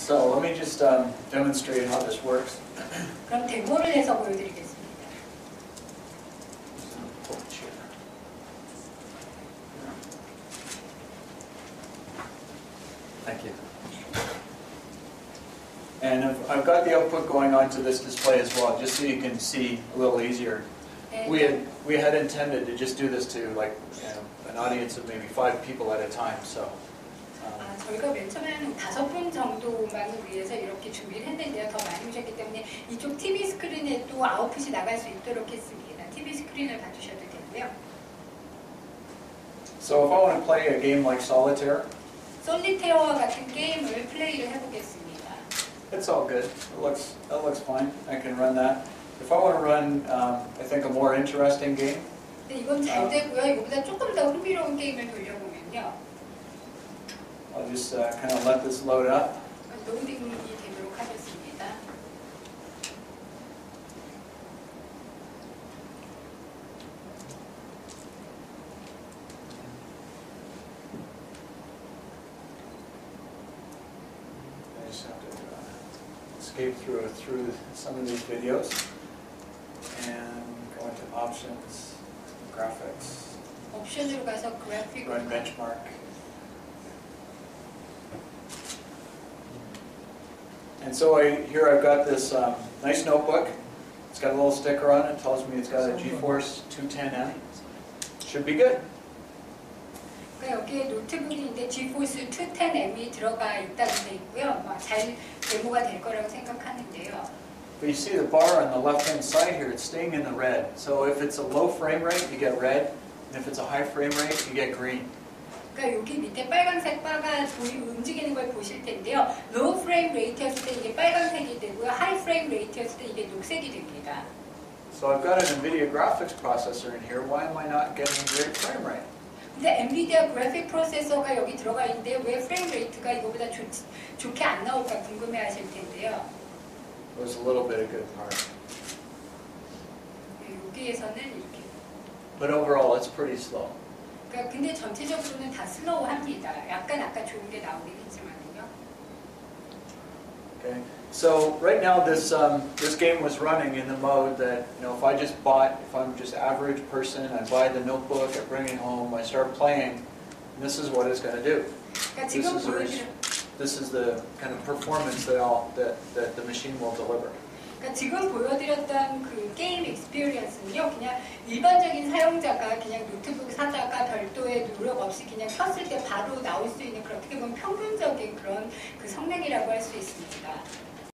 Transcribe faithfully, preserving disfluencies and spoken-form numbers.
So let me just um, demonstrate how this works. 그럼 데모를 해서 보여드리겠습니다. Thank you. And I've got the output going onto this display as well, just so you can see a little easier. We had we had intended to just do this to like you know, an audience of maybe five people at a time. So. Um, 아, 저희가 맨 처음에는 다섯 분 정도만을 위해서 이렇게 준비를 했는데요. 더 많이 오셨기 때문에 이쪽 티비 스크린에 또 아웃풋이 나갈 수 있도록 했습니다. 티비 스크린을 봐주셔도 되고요. So if I want to play a game like Solitaire. 솔리테어와 같은 게임을 플레이를 해보겠습니다. It's all good. It looks that looks fine. I can run that. If I want to run, um, I think a more interesting game. 네, 이건 잘 되고요. 이거보다 조금 더 흥미로운 게임을 돌려보면요. I'll just uh, kind of let this load up. 로딩이 되도록 하겠습니다. I just have to uh, escape through through some of these videos and go into options, graphics, 옵션으로 가서 그래픽, run benchmark. And so I, here I've got this um, nice notebook. It's got a little sticker on it. It tells me it's got a GeForce two ten M. Should be good. 그러니까 여기에 노트북인데 지포스 투 텐 엠이 들어가 있다고 돼 있고요. 잘 데모가 될 거라고 생각하는데요. But you see the bar on the left-hand side here, it's staying in the red. So if it's a low frame rate, you get red. And if it's a high frame rate, you get green. 그러니까 여기 밑에 빨간색 바가 돌이 움직이는 걸 보실 텐데요. 로우 프레임 레이트였을 때 이게 빨간색이 되고요. 하이 프레임 레이트였을 때 이게 녹색이 됩니다. So I've got an NVIDIA graphics processor in here. Why am I not getting great frame rate? 근데 엔비디아 그래픽 프로세서가 여기 들어가 있는데 왜 프레임 레이트가 이거보다 좋, 좋게 안 나올까 궁금해하실 텐데요. It was a little bit of good part. 여기에서는 이렇게. But overall, it's pretty slow. 그러니까 근데 전체적으로는 다 슬로우합니다. 약간 아까 좋은 게 나오긴 했지만요. Okay. So right now, this um, this game was running in the mode that you know, if I just bought, if I'm just average person, I buy the notebook, I bring it home, I start playing. This is what it's going to do. 그러니까 This 지금 is, the, 보여드린 this is the kind of performance that I'll, that that the machine will deliver. 그러니까 지금 보여드렸던 그 게임 익스피리언스는요, 그냥 일반적인 사용자가 그냥 노트북 사다가 별도의 노력 없이 그냥 켰을 때 바로 나올 수 있는 그런 어떻게 보면 평균적인 그런